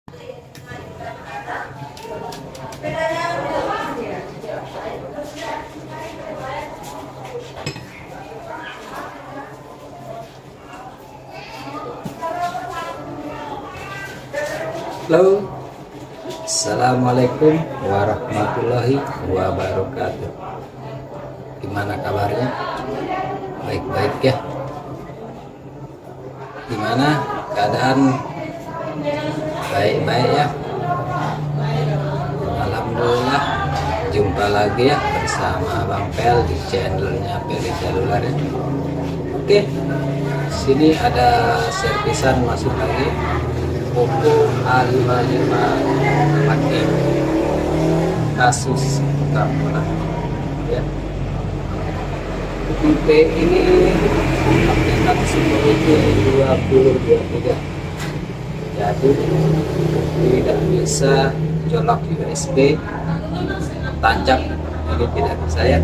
Halo, assalamualaikum warahmatullahi wabarakatuh. Gimana kabarnya? Baik-baik ya. Gimana keadaan? Baik-baik ya. Alhamdulillah, jumpa lagi ya bersama Bang Pel di channelnya Peli Seluler ya. Oke, sini ada servisan masuk lagi. Oppo A55 pakai kasus keamanan ya. Tipe ini aplikasi Security 2023, jadi tidak bisa colok USB tancap, ini tidak bisa ya.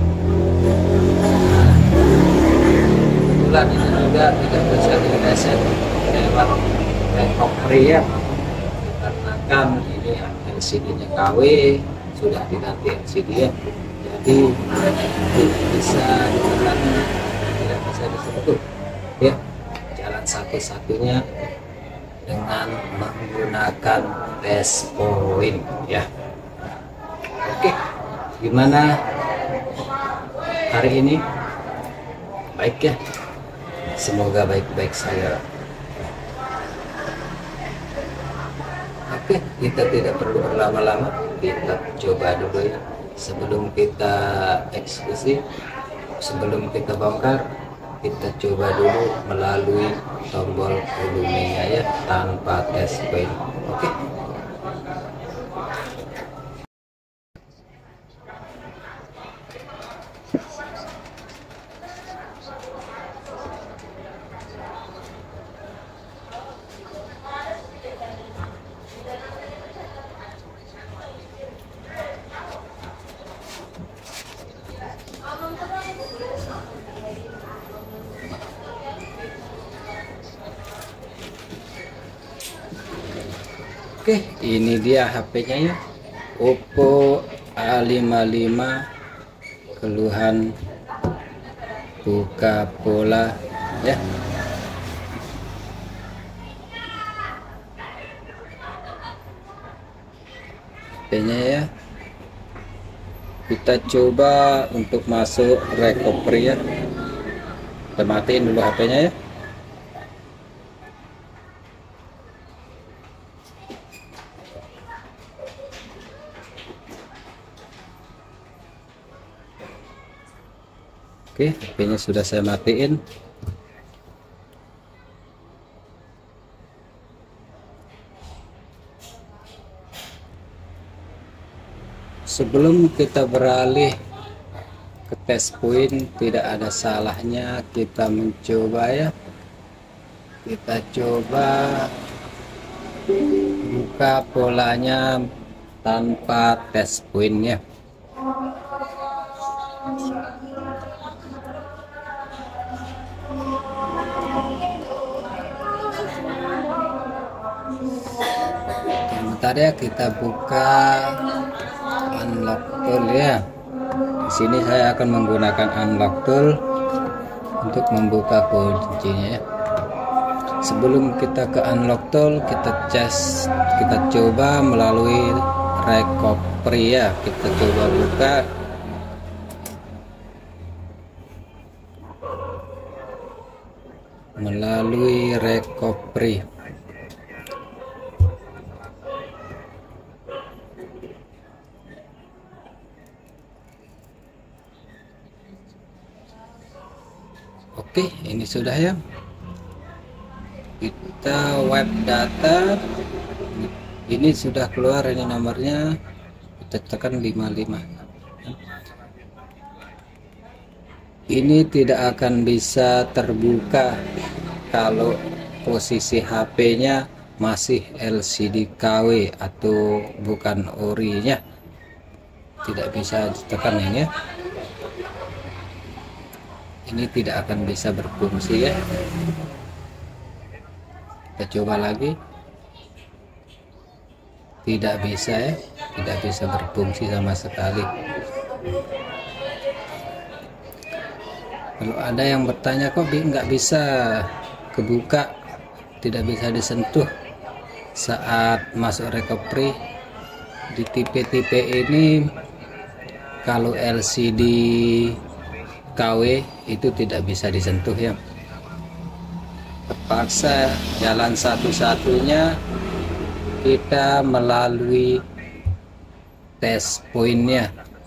Kebetulan ini juga tidak bisa direset lewat recovery ya, karena kan ini LCD-nya KW, sudah diganti LCD ya, jadi tidak bisa ditekan, tidak bisa disentuh ya. Jalan satu-satunya dengan menggunakan test point ya. Oke, gimana hari ini? Baik ya, semoga baik-baik saja. Oke, kita tidak perlu berlama-lama, kita coba dulu ya. Sebelum kita eksekusi, sebelum kita bongkar, kita coba dulu melalui tombol volumenya ya, tanpa test point. Oke. Oke, ini dia HP-nya ya, Oppo A55, keluhan buka pola ya. HP-nya ya, kita coba untuk masuk recovery ya. Kita matiin dulu HP-nya ya. Oke, HP-nya sudah saya matiin. Sebelum kita beralih ke test point, tidak ada salahnya kita mencoba ya. Kita coba buka polanya tanpa test point ya. Bentar ya, kita buka unlock tool ya. Di sini saya akan menggunakan unlock tool untuk membuka kuncinya ya. Sebelum kita ke unlock tool, kita coba melalui recovery ya. Kita coba buka. Melalui recovery. Oke, ini sudah ya. Kita web data, ini sudah keluar, ini nomornya, kita tekan 55. Ini tidak akan bisa terbuka kalau posisi HP-nya masih LCD KW atau bukan ori-nya, tidak bisa ditekan ini ya. Ini tidak akan bisa berfungsi ya. Kita coba lagi. tidak bisa ya, tidak bisa berfungsi sama sekali. Kalau ada yang bertanya kok nggak bisa kebuka, tidak bisa disentuh saat masuk recovery, di tipe-tipe ini kalau LCD KW itu tidak bisa disentuh ya, terpaksa jalan satu-satunya kita melalui tes poinnya.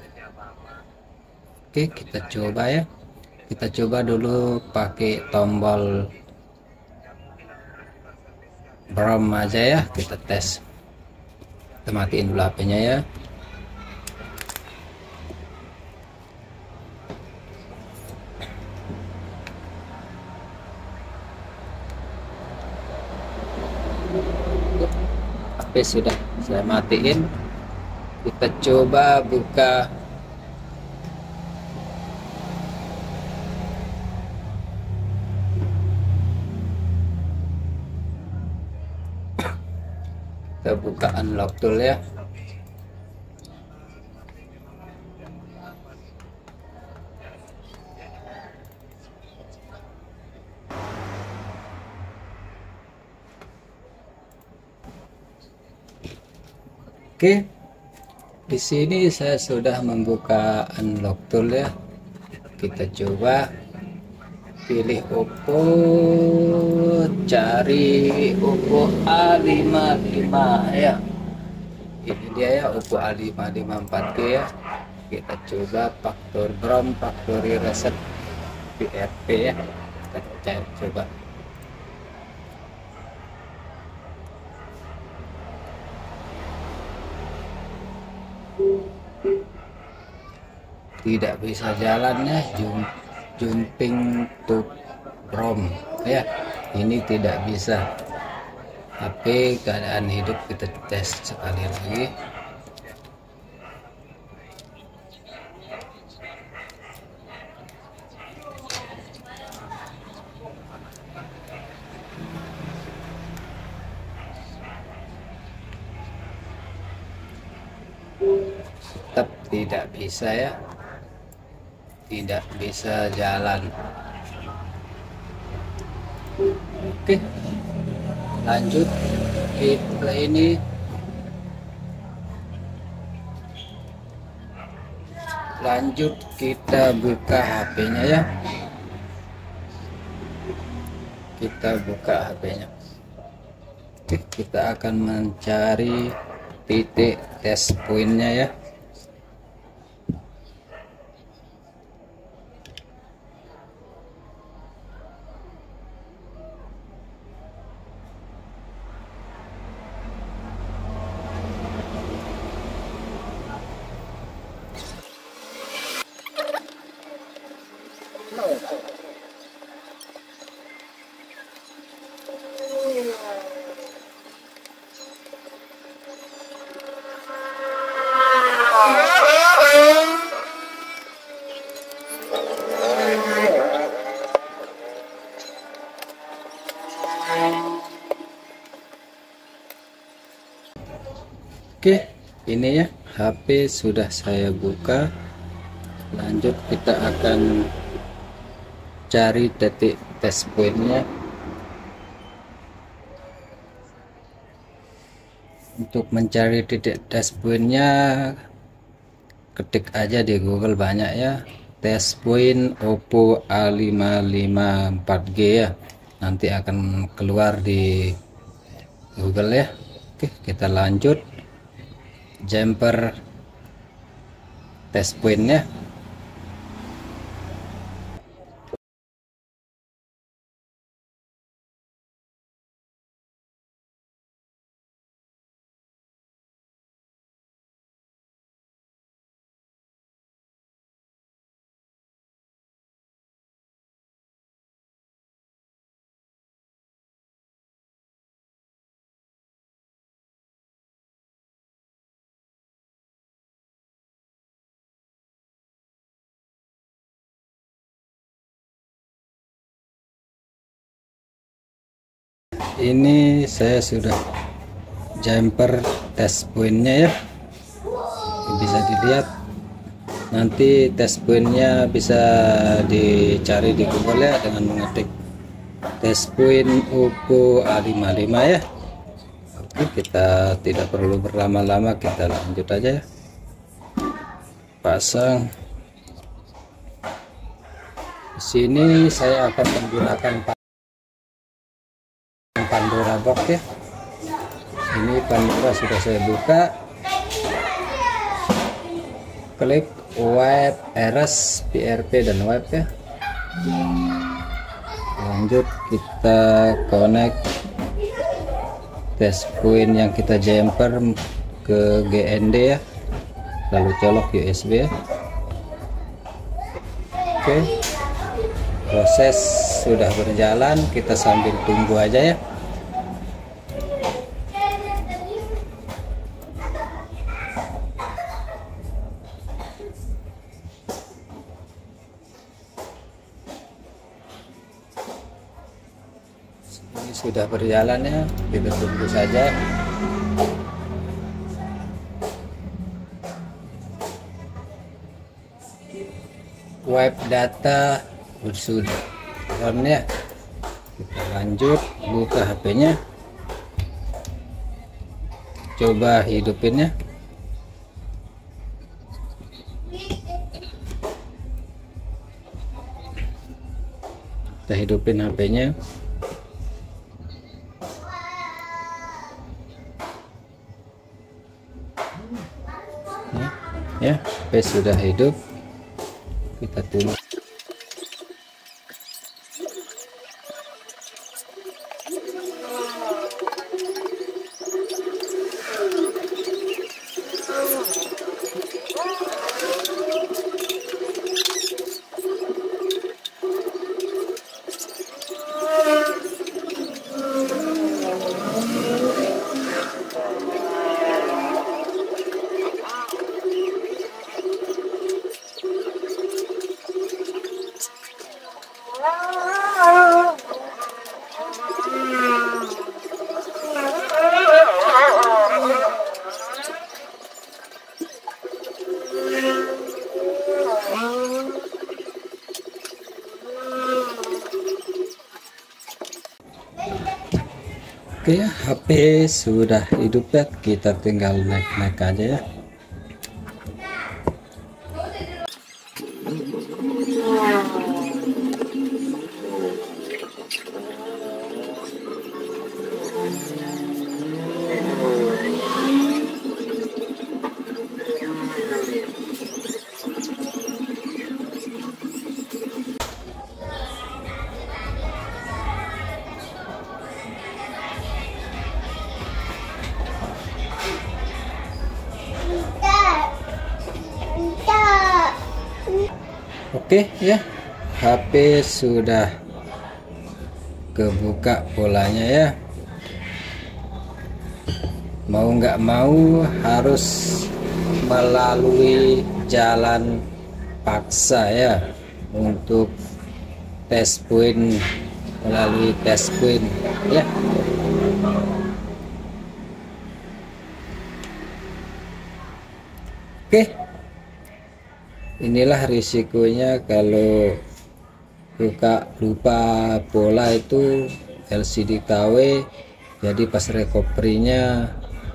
Oke, kita coba ya, kita coba dulu pakai tombol BROM aja ya, kita tes. Kita matiin dulu HP-nya ya. HP sudah saya matiin, kita coba buka unlock tool ya. Oke, di sini saya sudah membuka unlock tool ya. Kita coba pilih Oppo, cari Oppo A55 ya. Ini dia ya, Oppo A55 4G ya. Kita coba faktor BROM, factory reset PRP ya. Kita coba. Tidak bisa jalannya, jumping to BROM ya, ini tidak bisa. HP keadaan hidup kita tes sekali lagi. Tetap tidak bisa ya, tidak bisa jalan. Oke, lanjut kita ini kita buka HP-nya ya. Kita buka HP-nya. Oke, kita akan mencari titik tes poinnya ya. Oke, ini ya, HP sudah saya buka. Lanjut kita akan cari titik tes poinnya. Untuk mencari titik tes poinnya, ketik aja di Google banyak ya, tes point Oppo A55 4G ya, nanti akan keluar di Google ya. Oke, kita lanjut jumper tes pointnya. Ini saya sudah jumper test pointnya ya, bisa dilihat. Nanti test pointnya bisa dicari di Google ya, dengan mengetik test point Oppo A55 ya. Oke, kita tidak perlu berlama-lama, kita lanjut aja ya. Pasang. Di sini saya akan menggunakan Pandora box ya. Ini Pandora sudah saya buka. Klik wipe RS, PRP dan wipe ya. Lanjut kita connect test point yang kita jumper ke GND ya, lalu colok USB ya. Oke, proses sudah berjalan, kita sambil tunggu aja ya. Ini sudah berjalan ya, kita tunggu saja. Wipe data sudah on ya. Kita lanjut, buka HP-nya, coba hidupin ya. Kita hidupin HP-nya. Ya, HP sudah hidup. Kita tunggu. Oke ya, HP sudah hidup ya, kita tinggal naik-naik aja ya. Oke ya, HP sudah kebuka polanya ya. Mau nggak mau harus melalui jalan paksa ya untuk test point, melalui test point ya. Oke, inilah risikonya kalau lupa pola itu LCD KW, jadi pas recovery-nya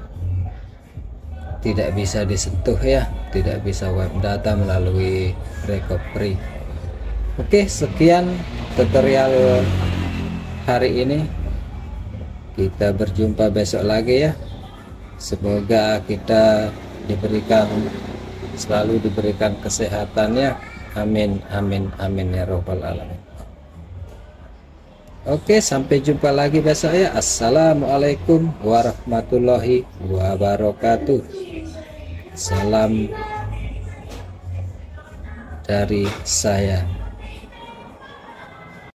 tidak bisa disentuh ya, tidak bisa wipe data melalui recovery. Oke, sekian tutorial hari ini, kita berjumpa besok lagi ya. Semoga kita selalu diberikan kesehatannya, amin amin amin ya robbal alamin. Oke, sampai jumpa lagi besok ya. Assalamualaikum warahmatullahi wabarakatuh. Salam dari saya.